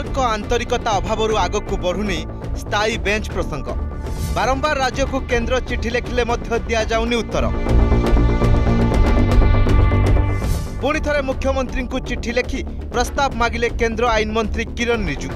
सरकार आंतरिकता अभाव आग को बढ़ुनी स्थायी बेंच प्रसंग। बारंबार राज्य को केंद्र चिठी लिखिले दि जाउनी उत्तर। पुणी थरे मुख्यमंत्री को चिठी लिखि प्रस्ताव मागिले केंद्र आईन मंत्री किरण रिजिजू।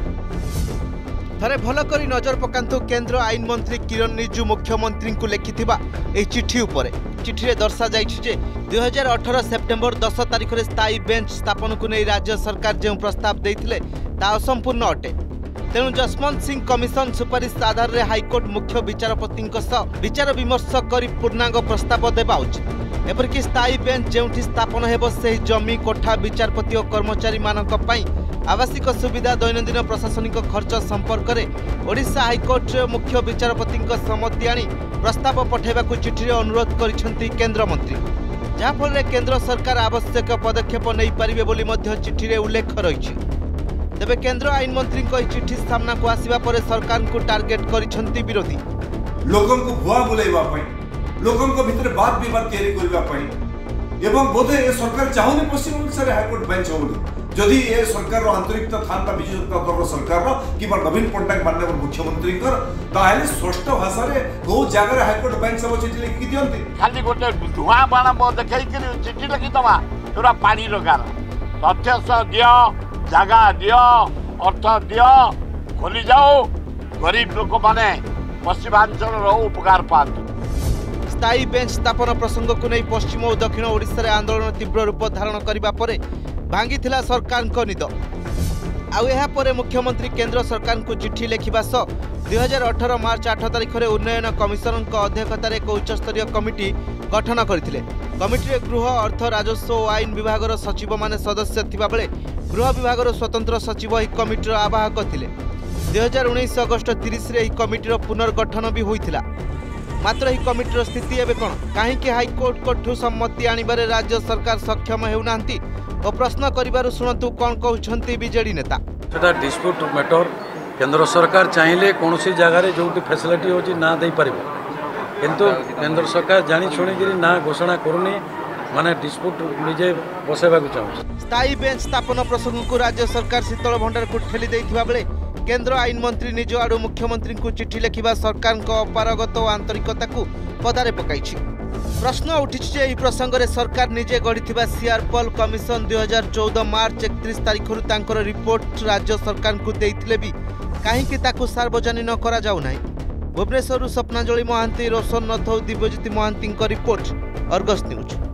थरे भल करी नजर पकांतु केंद्र आईन मंत्री किरण रिजिजू मुख्यमंत्री को लिखिथिबा ए चिठी उपरे। चिठी रे दर्शा जाइछि जे 2018 सेप्टेम्बर 10 तारिख रे स्थायी बेंच स्थापन को नहीं राज्य सरकार जो प्रस्ताव देथिले ता असंपूर्ण अटे। तेणु जसवंत सिंह कमिशन सुपारिश आधार रे हाईकोर्ट मुख्य विचारपति विचार विमर्श कर पूर्णांग प्रस्ताव देवा उचित। एपरिक स्थायी बेंच जो स्थापन हेब से जमी कोठा विचारपति और कर्मचारी मानक पई आवासिक सुविधा दैनंदिन प्रशासनिक खर्च संपर्क में ओडिशा हाईकोर्ट मुख्य विचारपति सम्मति आनी प्रस्ताव पठाइबा चिठी रे अनुरोध करिसेंती केंद्र मंत्री, जहाँफल केंद्र सरकार आवश्यक पदक्षेप नहीं पारिबे बोली मध्य चिठी रे उल्लेख रही। तेबे केंद्र आईन मंत्री चिठी सामना को आसिबा परे सरकार को टार्गेट करिसेंती विरोधी। लोगों को भुआ बुलाइबा पई, लोगों को भीतर बात विवाद तैयारी करबा पई एवं बोधे ए सरकार चाहुनी पश्चिम ओडिशा रे हाईकोर्ट बेंच होली। जदि ए सरकार आंतरिकता था विजु जनता दल सरकार कि नवीन पट्टनायक माननीय मुख्यमंत्री ताहले स्पष्ट भाषा में कौ जगह हाईकोर्ट बेंच सब चिठी लिखि दियंती। खाली गोटे धुआं बाण देखई चिठी लिखि दवा पूरा पानी लगार तथ्य दियो, जगह दियो, अर्थ दियो, खोली जाओ गरीब लोक माने पश्चिमांचल उपकार पातु। स्थायी बेंच स्थापन प्रसंग को नहीं पश्चिम और दक्षिण ओडिशा रे आंदोलन तीव्र रूप धारण करबा परे भांगिथिला सरकार को निद। आउ एहा परे मुख्यमंत्री केंद्र सरकार को चिठी लिखिबा सह 2018 मार्च 8 तारिख रे उन्नयन कमिशनर अध्यक्षतार एक उच्चस्तरीय कमिटी गठन करथिले। कमिटी रे गृह, अर्थ, राजस्व और आईन विभाग सचिव माने सदस्य थिबा बेले गृह विभाग स्वतंत्र सचिव एही कमिटी आवाहक थिले। 2019 अगस्ट 30 रे एही कमिटी पुनर्गठन भी होइथिला। मात्र एही कमिटी स्थिति एबे कोन, काहेकि हाईकोर्ट को सम्मति आनिबारे राज्य सरकार सक्षम हेउनांती और प्रश्न करिबारु सुनतु कोन कहउछंती बीजेडी नेता। सेटा डिस्प्यूट मैटर केंद्र सरकार चाहिए कौन सी जगह जो फैसिलिटी होची ना दे पारिबो, किंतु केंद्र सरकार जानी शुणी ना घोषणा करूनी माने डिस्प्यूट निजे बसेबा को चाहू। स्थायी बेंच स्थापन प्रसंग को राज्य सरकार शीतल भंडार को ठेली देथिबा बेले केंद्र आईन मंत्री निज आड़ू मुख्यमंत्री को चिठी लिखिबा सरकार को अपारगत और आंतरिकता को पदारे पकाइछि। प्रश्न उठिछि जे प्रसंग में सरकार निजे गढ़ी सीआरपल कमिशन 2014 मार्च 31 तारिख तांकर रिपोर्ट राज्य सरकार को देइथिले भी काहेकि ताकू सार्वजनिक करा जाउ नाही। Bhubaneswar Swapnanjali Mohanty, Roshan Nathau, Dibyajyoti Mohanty report, Argus news.